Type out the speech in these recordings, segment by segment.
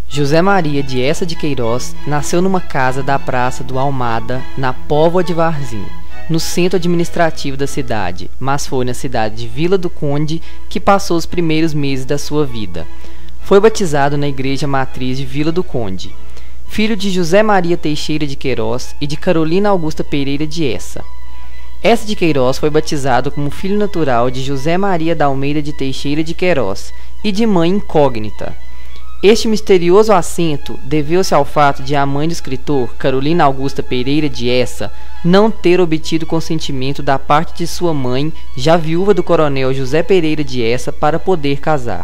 José Maria de Essa de Queiroz nasceu numa casa da Praça do Almada, na Póvoa de Varzim, no centro administrativo da cidade, mas foi na cidade de Vila do Conde que passou os primeiros meses da sua vida. Foi batizado na Igreja Matriz de Vila do Conde, filho de José Maria Teixeira de Queiroz e de Carolina Augusta Pereira de Essa. Essa de Queiroz foi batizado como filho natural de José Maria da Almeida de Teixeira de Queiroz e de mãe incógnita. Este misterioso assento deveu-se ao fato de a mãe do escritor, Carolina Augusta Pereira de Essa, não ter obtido consentimento da parte de sua mãe, já viúva do coronel José Pereira de Essa, para poder casar.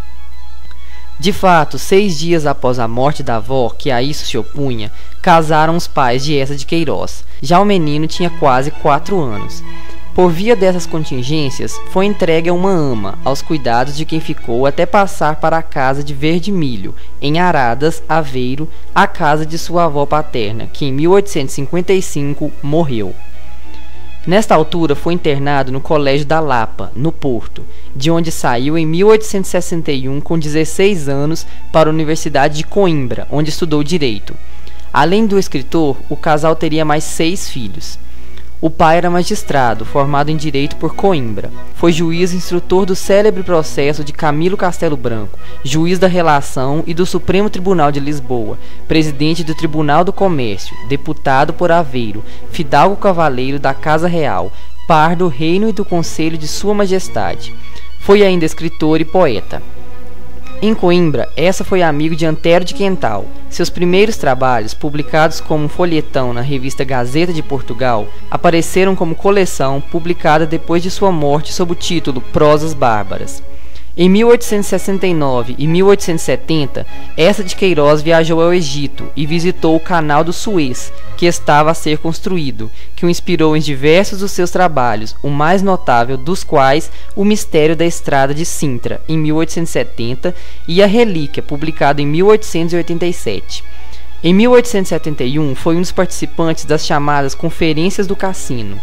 De fato, 6 dias após a morte da avó, que a isso se opunha, casaram os pais de Essa de Queiroz. Já o menino tinha quase 4 anos. Por via dessas contingências, foi entregue a uma ama, aos cuidados de quem ficou até passar para a casa de Verde Milho, em Aradas, Aveiro, a casa de sua avó paterna, que em 1855 morreu. Nesta altura foi internado no Colégio da Lapa, no Porto, de onde saiu em 1861 com 16 anos para a Universidade de Coimbra, onde estudou Direito. Além do escritor, o casal teria mais 6 filhos. O pai era magistrado, formado em Direito por Coimbra. Foi juiz instrutor do célebre processo de Camilo Castelo Branco, juiz da Relação e do Supremo Tribunal de Lisboa, presidente do Tribunal do Comércio, deputado por Aveiro, fidalgo cavaleiro da Casa Real, par do reino e do conselho de Sua Majestade. Foi ainda escritor e poeta. Em Coimbra, Essa foi amigo de Antero de Quental. Seus primeiros trabalhos, publicados como folhetão na revista Gazeta de Portugal, apareceram como coleção publicada depois de sua morte sob o título Prosas Bárbaras. Em 1869 e 1870, Essa de Queiroz viajou ao Egito e visitou o Canal do Suez, que estava a ser construído, que o inspirou em diversos dos seus trabalhos, o mais notável dos quais O Mistério da Estrada de Sintra, em 1870, e A Relíquia, publicado em 1887. Em 1871, foi um dos participantes das chamadas Conferências do Cassino.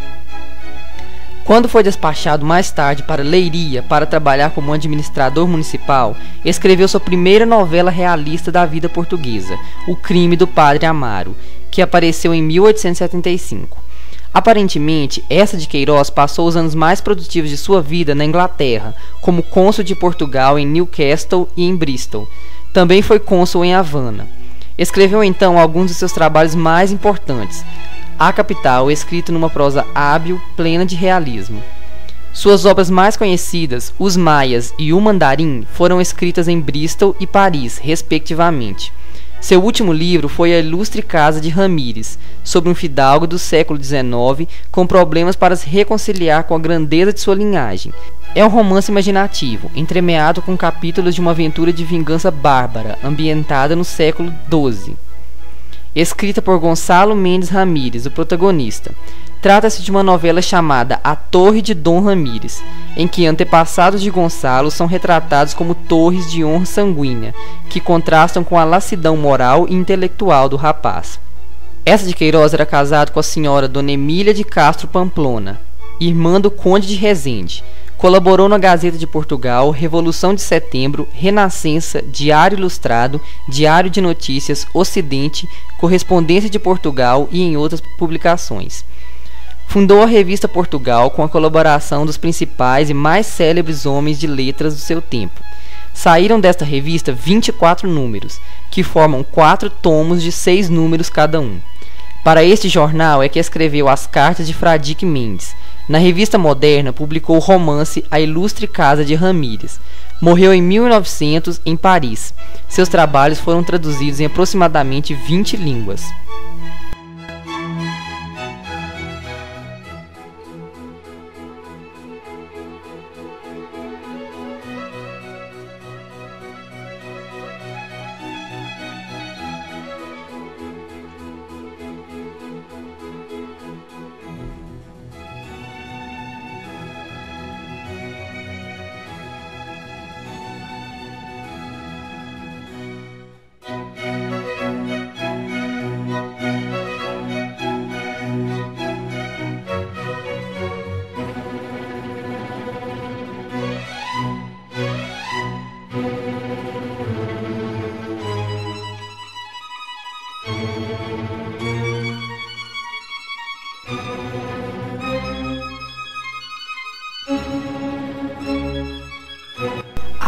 Quando foi despachado mais tarde para Leiria para trabalhar como administrador municipal, escreveu sua primeira novela realista da vida portuguesa, O Crime do Padre Amaro, que apareceu em 1875. Aparentemente, Essa de Queiroz passou os anos mais produtivos de sua vida na Inglaterra, como cônsul de Portugal em Newcastle e em Bristol. Também foi cônsul em Havana. Escreveu então alguns de seus trabalhos mais importantes. A Capital, escrito numa prosa hábil, plena de realismo. Suas obras mais conhecidas, Os Maias e O Mandarim, foram escritas em Bristol e Paris, respectivamente. Seu último livro foi A Ilustre Casa de Ramírez, sobre um fidalgo do século XIX com problemas para se reconciliar com a grandeza de sua linhagem. É um romance imaginativo, entremeado com capítulos de uma aventura de vingança bárbara, ambientada no século XII. Escrita por Gonçalo Mendes Ramírez, o protagonista. Trata-se de uma novela chamada A Torre de Dom Ramírez, em que antepassados de Gonçalo são retratados como torres de honra sanguínea, que contrastam com a lassidão moral e intelectual do rapaz. Essa de Queiroz era casado com a senhora Dona Emília de Castro Pamplona, irmã do Conde de Resende. Colaborou na Gazeta de Portugal, Revolução de Setembro, Renascença, Diário Ilustrado, Diário de Notícias, Ocidente, Correspondência de Portugal e em outras publicações. Fundou a revista Portugal com a colaboração dos principais e mais célebres homens de letras do seu tempo. Saíram desta revista 24 números, que formam 4 tomos de 6 números cada um. Para este jornal é que escreveu as cartas de Fradique Mendes. Na revista Moderna, publicou o romance A Ilustre Casa de Ramírez. Morreu em 1900 em Paris. Seus trabalhos foram traduzidos em aproximadamente 20 línguas.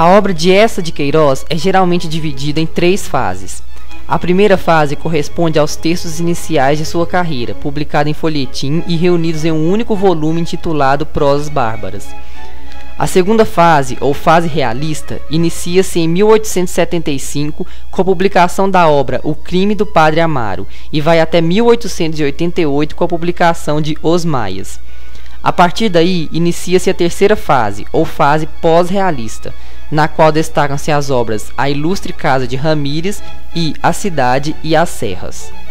A obra de Eça de Queiroz é geralmente dividida em 3 fases. A primeira fase corresponde aos textos iniciais de sua carreira, publicada em folhetim e reunidos em um único volume intitulado Prosas Bárbaras. A segunda fase, ou fase realista, inicia-se em 1875 com a publicação da obra O Crime do Padre Amaro e vai até 1888 com a publicação de Os Maias. A partir daí, inicia-se a terceira fase, ou fase pós-realista, na qual destacam-se as obras A Ilustre Casa de Ramírez e A Cidade e as Serras.